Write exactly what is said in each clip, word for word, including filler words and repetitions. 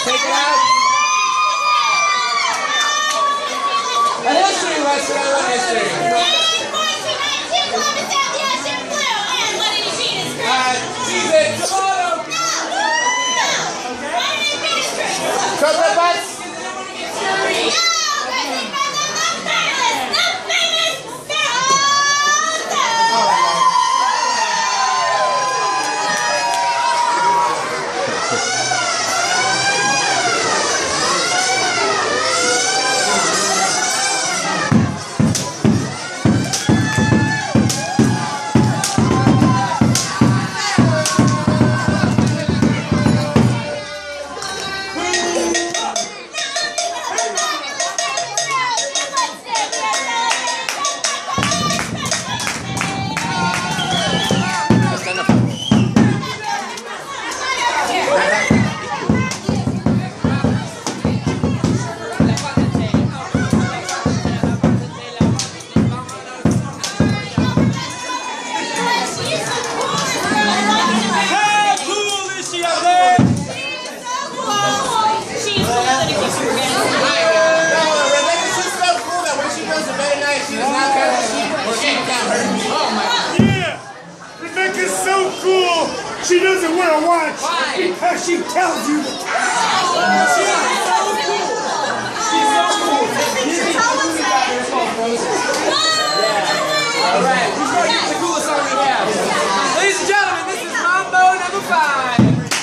Take it out. A history lesson. I love history. Uh, she's a tomato. Chocolate butts. She doesn't wear a watch. Why? Because she tells you the time. She's so cool. She's so cool. She's so cool. Yeah. All right. Who's going to get the coolest song we have? Ladies and gentlemen, this is Mambo number five.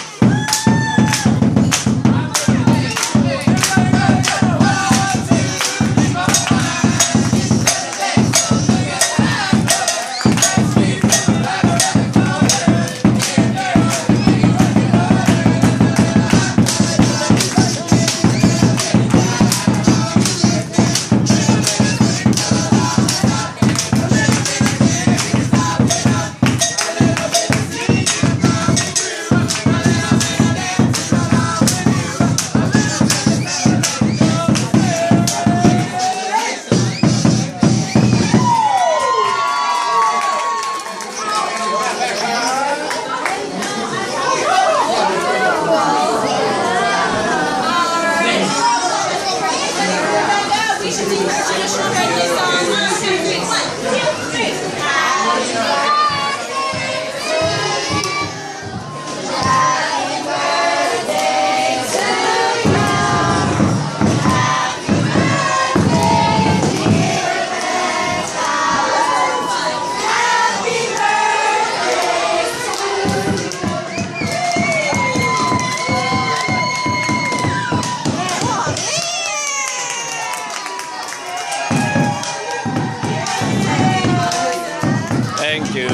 Thank you.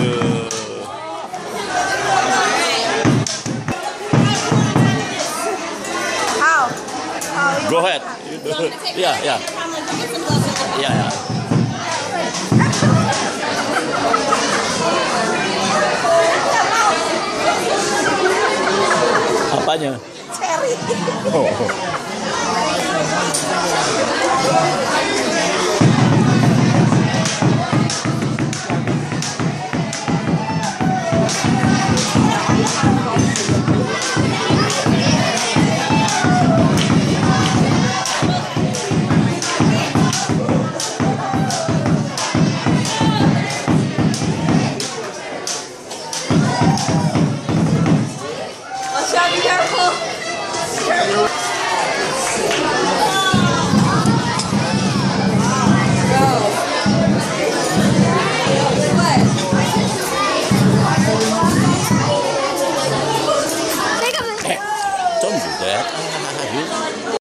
How? Go ahead. Yeah, yeah. Yeah, yeah. Apanya? Cherry. Oh. Be careful.